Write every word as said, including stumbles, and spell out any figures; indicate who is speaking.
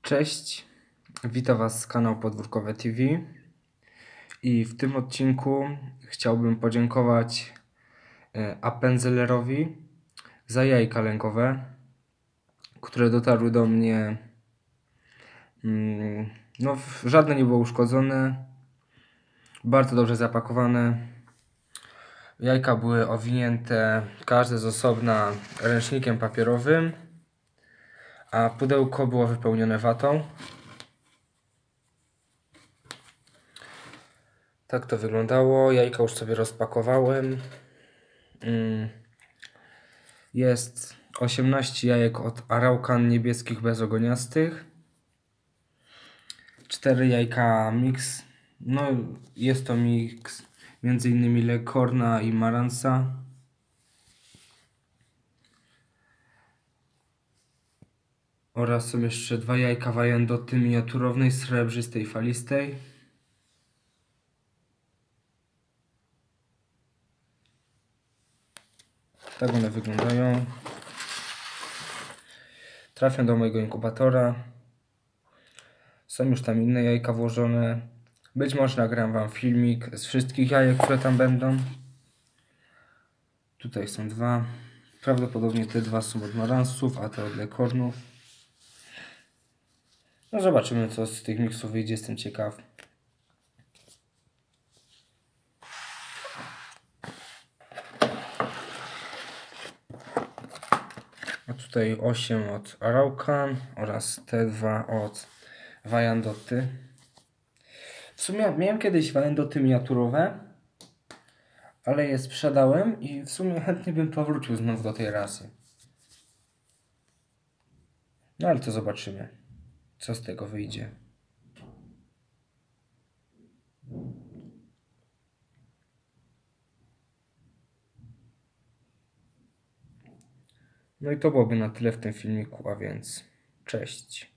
Speaker 1: Cześć, witam Was z kanału Podwórkowe T V i w tym odcinku chciałbym podziękować Appenzellerowi za jajka lękowe, które dotarły do mnie. No, żadne nie było uszkodzone, bardzo dobrze zapakowane. Jajka były owinięte, każde z osobna, ręcznikiem papierowym, a pudełko było wypełnione watą. Tak to wyglądało. Jajka już sobie rozpakowałem. Jest osiemnaście jajek od Araucan niebieskich bezogoniastych. cztery jajka mix. No, jest to mix między innymi Leghorna i Maransa. Oraz są jeszcze dwa jajka Wyandotte miniaturownej, srebrzystej, falistej. Tak one wyglądają. Trafią do mojego inkubatora. Są już tam inne jajka włożone. Być może nagram Wam filmik z wszystkich jajek, które tam będą. Tutaj są dwa. Prawdopodobnie te dwa są od Maransów, a te od Leghornów. No zobaczymy, co z tych miksów wyjdzie, jestem ciekaw. A tutaj osiem od Araucan oraz te dwa od Wyandotte. W sumie miałem kiedyś Wyandotte miniaturowe, ale je sprzedałem i w sumie chętnie bym powrócił znów do tej rasy. No ale to zobaczymy, co z tego wyjdzie. No i to byłoby na tyle w tym filmiku, a więc cześć.